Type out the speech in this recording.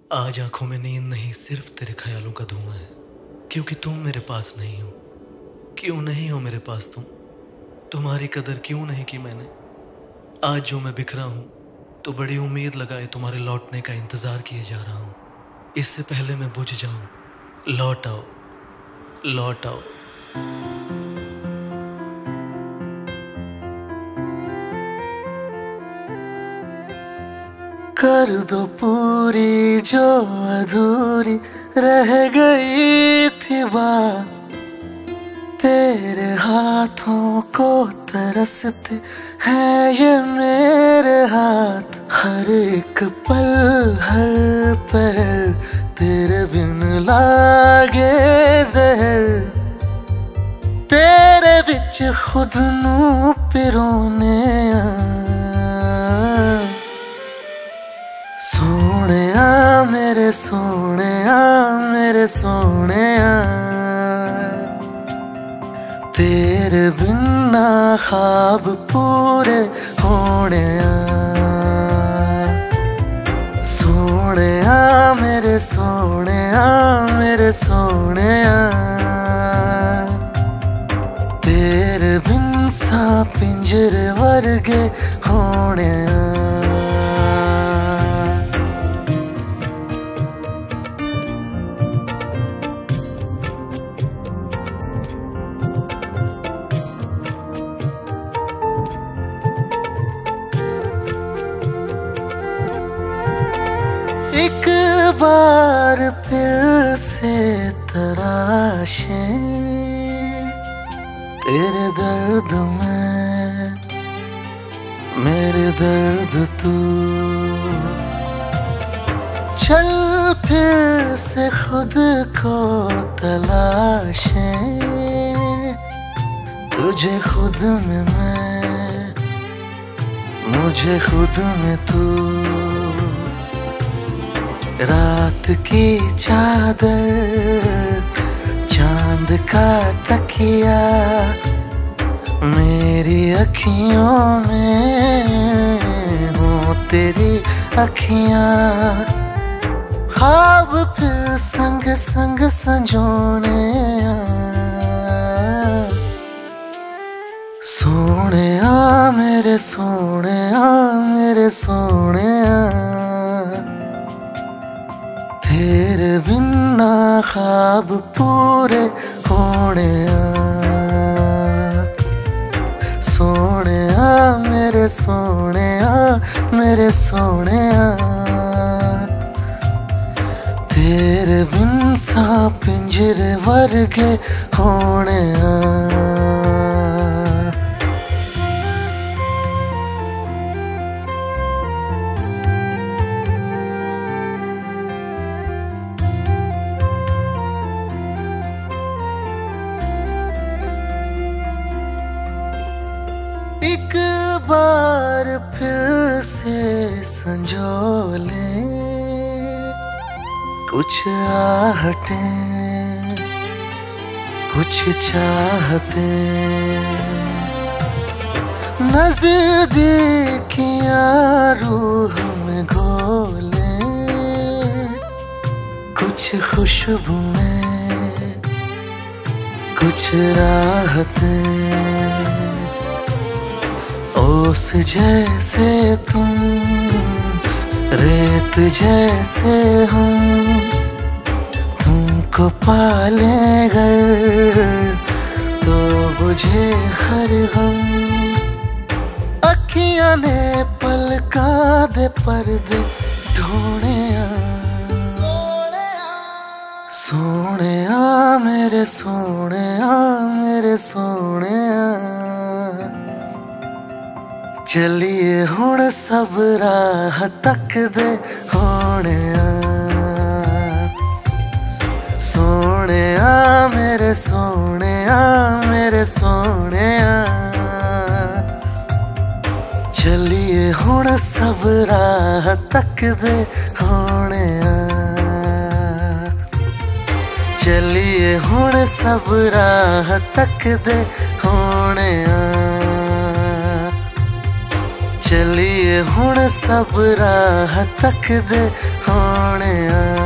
आज आंखों में नींद नहीं, सिर्फ तेरे ख्यालों का धुआं है। क्योंकि तुम मेरे पास नहीं हो। क्यों नहीं हो मेरे पास तुम? तुम्हारी कदर क्यों नहीं की मैंने? आज जो मैं बिखरा हूं तो बड़ी उम्मीद लगाए तुम्हारे लौटने का इंतजार किए जा रहा हूं। इससे पहले मैं बुझ जाऊं, लौट आओ, लौट आओ। कर दो पूरी जो अधूरी रह गई थी बात। तेरे हाथों को तरसते हैं ये मेरे हाथ। हर एक पल हर पहर तेरे बिन लागे जहर। तेरे बिच खुद नू पिरोने सोहणिया मेरे सोहणिया मेरे सोहणिया। तेरे बिना ख्वाब पूरे होने सोहणिया मेरे सोहणिया मेरे सोहणिया। तेरे बिन सा पिंजरे वर्गे होने। एक बार फिर से तराशे तेरे दर्द में मेरे दर्द तू। चल फिर से खुद को तलाशे तुझे खुद में मैं मुझे खुद में तू। रात की चादर चांद का तकिया मेरी अखियों में हो तेरी अखियां। ख्वाब फिर संग संग संजोने सोहणिया मेरे सोहणिया मेरे सोहणिया। तेरे बिना ख्वाब पूरे होने सोहणिया मेरे सोहणिया मेरे सोहणिया। तेरे बिन सा पिंजरे वर्गे होने। एक बार फिर से संजो ले कुछ आहटें कुछ चाहते। नजदीकियां रूह में घोले कुछ खुशबुएं कुछ राहतें। ओस जैसे तुम रेत जैसे हम तुमको पाले घर तो बुझे हर हम। अखियां ने पलका दे पर्दे ढूंढे सोहणिया मेरे सोहणिया मेरे सोहणिया। चलिए हुण सब राह तकदे होने सोहणिया मेरे सोहणिया मेरे सोहणिया। चलिए हुण सब राह तकदे होने चलिए हुण सब राह तकदे होने। चलिए हुण सब राह तकदे होने आ।